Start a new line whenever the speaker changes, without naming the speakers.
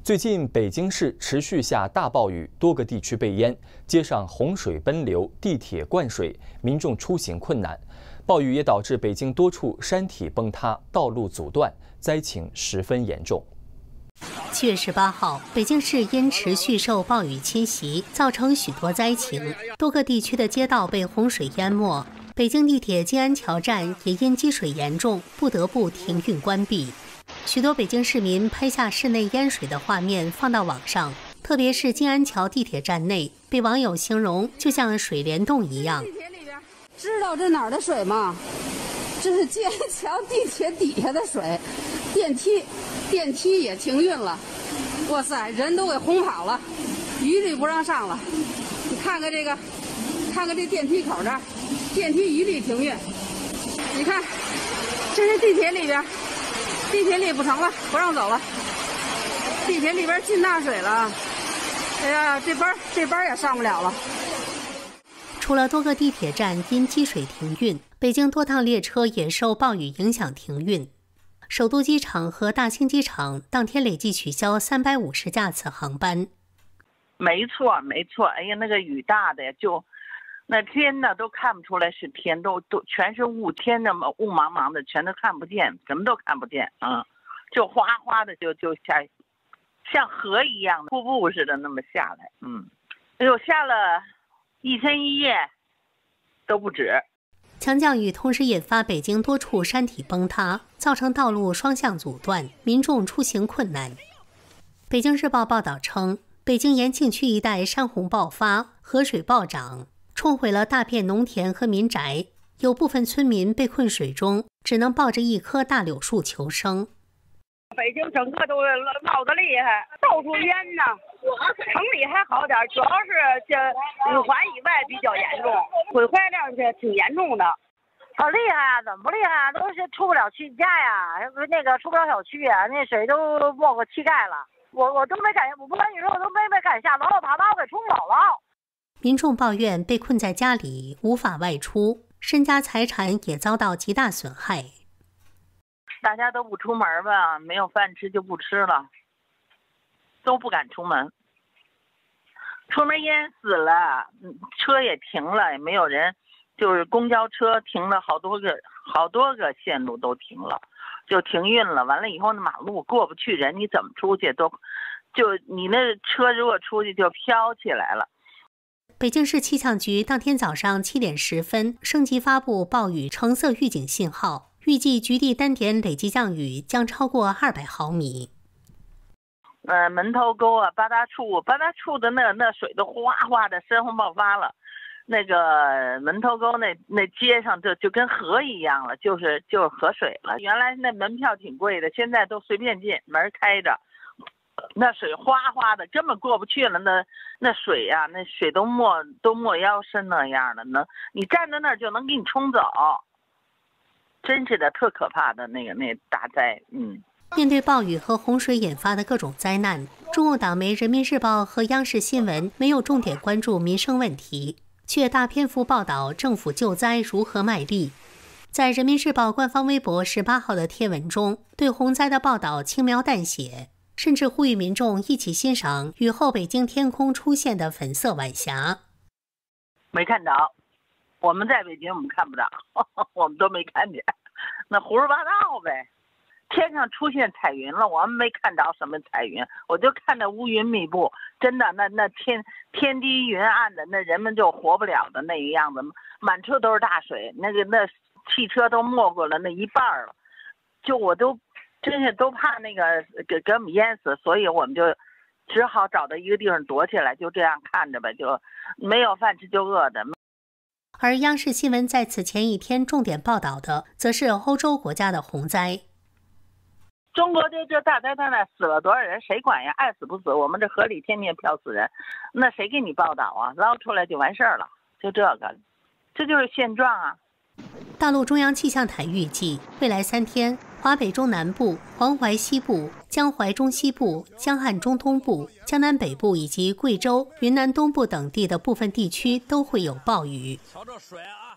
最近北京市持续下大暴雨，多个地区被淹，街上洪水奔流，地铁灌水，民众出行困难。暴雨也导致北京多处山体崩塌，道路阻断，灾情十分严重。
7月18号，北京市因持续受暴雨侵袭，造成许多灾情，多个地区的街道被洪水淹没。北京地铁静安桥站也因积水严重，不得不停运关闭。许多北京市民拍下室内淹水的画面放到网上，特别是静安桥地铁站内，被网友形容就像水帘洞一样。
地铁里边，知道这哪儿的水吗？这是静安桥地铁底下的水，电梯也停运了。哇塞，人都给轰跑了，一律不让上了。你看看这个，看看这电梯口这儿，电梯一律停运。你看，这是地铁里边。地铁里不成了，不让走了。地铁里边进大水了，哎呀，这班也上不了了。
除了多个地铁站因积水停运，北京多趟列车也受暴雨影响停运。首都机场和大兴机场当天累计取消350架次航班。
没错，哎呀，那个雨大的呀，就那天呢都看不出来是天，都全是雾，天那么雾茫茫的，全都看不见，什么都看不见啊，就哗哗的就下，像河一样的瀑布似的那么下来，哎呦，下了一天一夜都不止。
强降雨同时引发北京多处山体崩塌，造成道路双向阻断，民众出行困难。北京日报报道称，北京延庆区一带山洪爆发，河水暴涨，冲毁了大片农田和民宅，有部分村民被困水中，只能抱着一棵大柳树求生。
北京整个都涝得厉害，到处淹呐。城里还好点，主要是这5环以外比较严重，毁坏量挺严重的。
好厉害啊！怎么不厉害啊？都是出不了家呀，那个出不了小区啊，那水都没过膝盖了。我都没敢，我不跟你说，我都没敢下楼，怕把我给冲走了。
民众抱怨被困在家里，无法外出，身家财产也遭到极大损害。
大家都不出门吧，没有饭吃就不吃了，都不敢出门。出门淹死了，车也停了，也没有人，就是公交车停了好多个线路都停了，就停运了。完了以后，那马路过不去人，你怎么出去都，就你那车如果出去就飘起来了。
北京市气象局当天早上7点10分升级发布暴雨橙色预警信号，预计局地单点累计降雨将超过200毫米。
门头沟啊，八大处的那水都哗哗的山洪爆发了。那个门头沟那街上就跟河一样了，就是河水了。原来那门票挺贵的，现在都随便进，门开着。那水哗哗的，根本过不去了。那水呀、那水都没腰深那样的，你站在那儿就能给你冲走，真是的，特可怕的那大灾。
面对暴雨和洪水引发的各种灾难，中共党媒《人民日报》和央视新闻没有重点关注民生问题，却大篇幅报道政府救灾如何卖力。在《人民日报》官方微博18号的贴文中，对洪灾的报道轻描淡写，甚至呼吁民众一起欣赏雨后北京天空出现的粉色晚霞。
没看着，我们在北京我们看不着，我们都没看见，那胡说八道呗。天上出现彩云了，我们没看着什么彩云，我就看那乌云密布，真的那天低云暗的，那人们就活不了的那个样子，满处都是大水，那汽车都没过了那一半了，就我都真是都怕那个给我们淹死，所以我们就只好找到一个地方躲起来，就这样看着呗，就没有饭吃就饿的。
而央视新闻在此前一天重点报道的，则是欧洲国家的洪灾。
中国这大灾大难死了多少人？谁管呀？爱死不死，我们这河里天天漂死人，那谁给你报道啊？捞出来就完事儿了，就这个，这就是现状啊。
大陆中央气象台预计，未来3天，华北中南部、黄淮西部、江淮中西部、江汉中东部、江南北部以及贵州、云南东部等地的部分地区都会有暴雨。瞧这水啊！